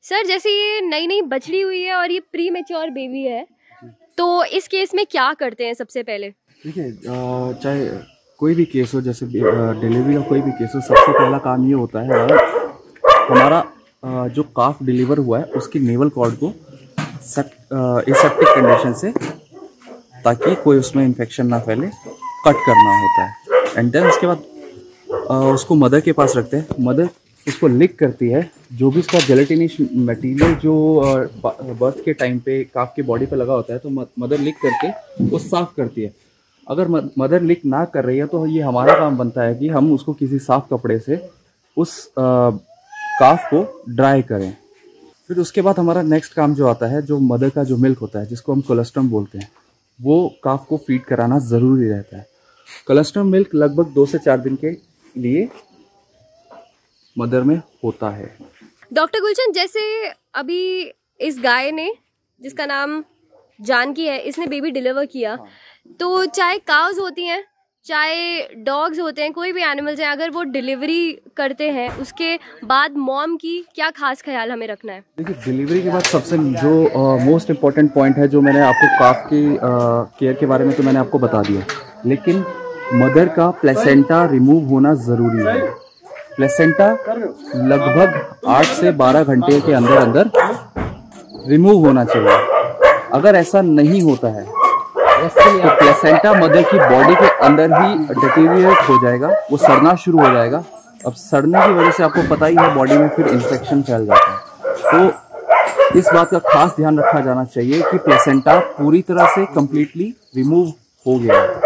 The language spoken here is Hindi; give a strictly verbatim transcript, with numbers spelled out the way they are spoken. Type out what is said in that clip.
सर जैसे ये नई नई बछड़ी हुई है और ये प्री मैच्योर बेबी है, तो इस केस में क्या करते हैं सबसे पहले? देखिए, चाहे कोई भी केस हो, जैसे डिलीवरी का कोई भी केस हो, सबसे पहला काम ये होता है हमारा जो काफ डिलीवर हुआ है उसकी नेवल कॉर्ड को एसेप्टिक कंडीशन से, ताकि कोई उसमें इन्फेक्शन ना फैले, कट करना होता है। एंड देन उसके बाद उसको मदर के पास रखते हैं। मदर उसको लिक करती है, जो भी उसका जेलेटिनिश मटेरियल जो बर्थ के टाइम पे काफ के बॉडी पे लगा होता है, तो मदर लिक करके वो साफ़ करती है। अगर मदर लिक ना कर रही है तो ये हमारा काम बनता है कि हम उसको किसी साफ़ कपड़े से उस काफ को ड्राई करें। फिर उसके बाद हमारा नेक्स्ट काम जो आता है, जो मदर का जो मिल्क होता है जिसको हम कोलेस्ट्रम बोलते हैं, वो काफ को फीड कराना ज़रूरी रहता है। कोलेस्ट्रम मिल्क लगभग दो से चार दिन के लिए मदर में होता है। डॉक्टर गुलशन, जैसे अभी इस गाय ने, जिसका नाम जानकी है, इसने बेबी डिलीवर किया, हाँ। तो चाहे काउज होती हैं, चाहे डॉग्स होते हैं, कोई भी एनिमल्स हैं, अगर वो डिलीवरी करते हैं उसके बाद मॉम की क्या खास ख्याल हमें रखना है? देखिए, डिलीवरी के बाद सबसे जो मोस्ट इम्पॉर्टेंट पॉइंट है, जो मैंने आपको काफ की केयर के बारे में तो मैंने आपको बता दिया, लेकिन मदर का प्लेसेंटा रिमूव होना ज़रूरी है। प्लेसेंटा लगभग आठ से बारह घंटे के अंदर अंदर रिमूव होना चाहिए। अगर ऐसा नहीं होता है तो प्लेसेंटा मदर की बॉडी के अंदर ही डिटीरियरेट हो जाएगा, वो सड़ना शुरू हो जाएगा। अब सड़ने की वजह से आपको पता ही है बॉडी में फिर इन्फेक्शन फैल जाता है। तो इस बात का खास ध्यान रखा जाना चाहिए कि प्लेसेंटा पूरी तरह से कंप्लीटली रिमूव हो गया है।